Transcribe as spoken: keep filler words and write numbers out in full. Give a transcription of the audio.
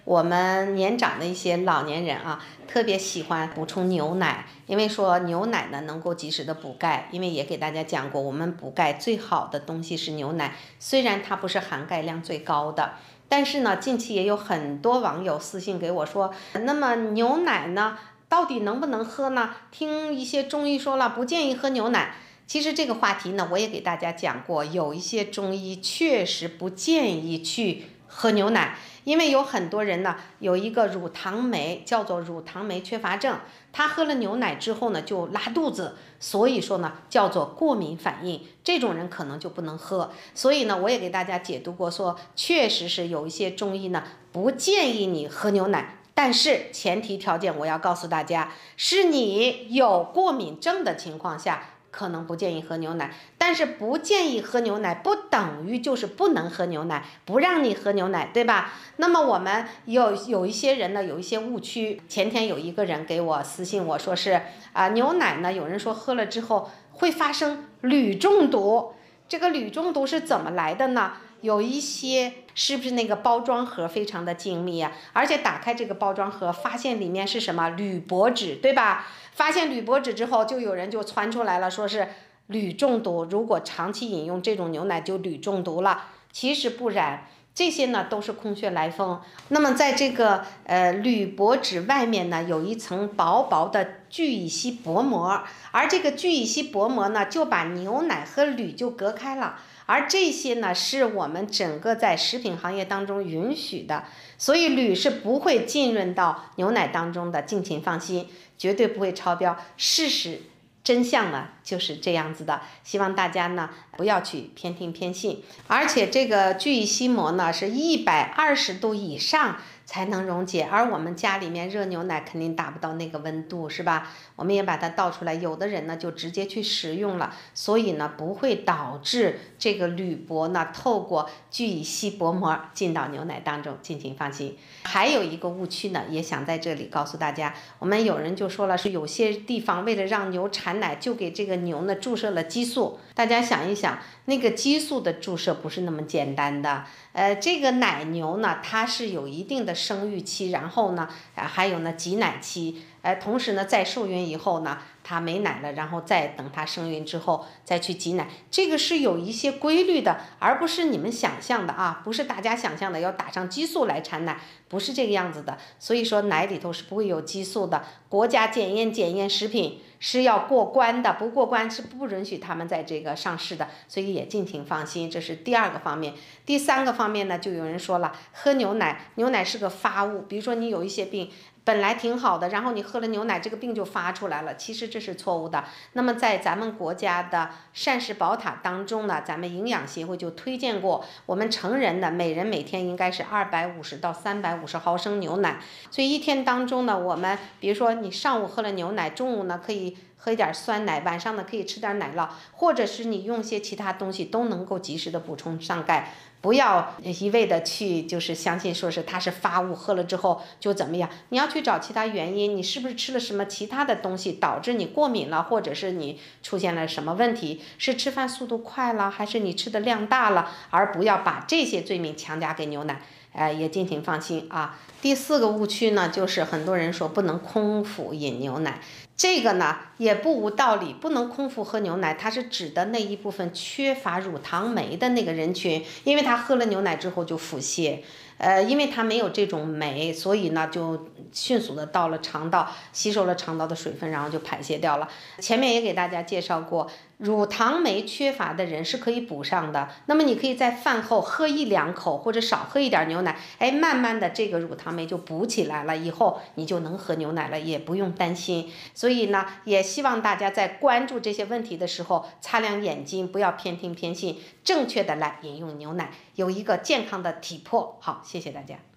我们年长的一些老年人啊，特别喜欢补充牛奶，因为说牛奶呢能够及时的补钙。因为也给大家讲过，我们补钙最好的东西是牛奶，虽然它不是含钙量最高的。但是呢，近期也有很多网友私信给我说，那么牛奶呢，到底能不能喝呢？听一些中医说了，不建议喝牛奶。其实这个话题呢，我也给大家讲过，有一些中医确实不建议去喝牛奶，因为有很多人呢有一个乳糖酶，叫做乳糖酶缺乏症，他喝了牛奶之后呢就拉肚子，所以说呢叫做过敏反应，这种人可能就不能喝。所以呢我也给大家解读过说，确实是有一些中医呢不建议你喝牛奶，但是前提条件我要告诉大家，是你有过敏症的情况下可能不建议喝牛奶，但是不建议喝牛奶不等于就是不能喝牛奶，不让你喝牛奶，对吧？那么我们有有一些人呢有一些误区。前天有一个人给我私信我说是啊、呃，牛奶呢有人说喝了之后会发生铝中毒，这个铝中毒是怎么来的呢？有一些是不是那个包装盒非常的精密啊？而且打开这个包装盒，发现里面是什么铝箔纸，对吧？发现铝箔纸之后，就有人就传出来了，说是铝中毒，如果长期饮用这种牛奶就铝中毒了。其实不然，这些呢都是空穴来风。那么在这个呃铝箔纸外面呢，有一层薄薄的聚乙烯薄膜，而这个聚乙烯薄膜呢，就把牛奶和铝就隔开了。而这些呢，是我们整个在食品行业当中允许的，所以铝是不会浸润到牛奶当中的，敬请放心，绝对不会超标。事实真相呢就是这样子的，希望大家呢不要去偏听偏信。而且这个聚乙烯膜呢是一百二十度以上才能溶解，而我们家里面热牛奶肯定达不到那个温度，是吧？我们也把它倒出来，有的人呢就直接去食用了，所以呢不会导致这个铝箔呢透过聚乙烯薄膜进到牛奶当中，敬请放心。还有一个误区呢，也想在这里告诉大家，我们有人就说了，是有些地方为了让牛产奶，就给这个牛呢注射了激素。大家想一想，那个激素的注射不是那么简单的。呃，这个奶牛呢，它是有一定的生育期，然后呢，啊，还有呢挤奶期，呃，同时呢，在受孕以后呢，它没奶了，然后再等它生孕之后再去挤奶，这个是有一些规律的，而不是你们想象的啊，不是大家想象的要打上激素来产奶，不是这个样子的。所以说奶里头是不会有激素的，国家检验检验食品是要过关的，不过关是不允许他们在这个上市的，所以也敬请放心，这是第二个方面。第三个方面呢，就有人说了，喝牛奶，牛奶是个发物，比如说你有一些病本来挺好的，然后你喝了牛奶，这个病就发出来了，其实这是错误的。那么在咱们国家的膳食宝塔当中呢，咱们营养协会就推荐过，我们成人的每人每天应该是二百五十到三百五十毫升牛奶。所以一天当中呢，我们比如说你上午喝了牛奶，中午呢可以喝一点酸奶，晚上呢可以吃点奶酪，或者是你用些其他东西都能够及时的补充上钙。不要一味的去就是相信说是它是发物，喝了之后就怎么样，你要去找其他原因，你是不是吃了什么其他的东西导致你过敏了，或者是你出现了什么问题，是吃饭速度快了，还是你吃的量大了，而不要把这些罪名强加给牛奶。呃，也敬请放心啊。第四个误区呢，就是很多人说不能空腹饮牛奶，这个呢也不无道理。不能空腹喝牛奶，它是指的那一部分缺乏乳糖酶的那个人群，因为他喝了牛奶之后就腹泻。呃，因为它没有这种酶，所以呢就迅速的到了肠道，吸收了肠道的水分，然后就排泄掉了。前面也给大家介绍过，乳糖酶缺乏的人是可以补上的。那么你可以在饭后喝一两口，或者少喝一点牛奶，哎，慢慢的这个乳糖酶就补起来了，以后你就能喝牛奶了，也不用担心。所以呢，也希望大家在关注这些问题的时候，擦亮眼睛，不要偏听偏信，正确的来饮用牛奶，有一个健康的体魄。好，谢谢大家。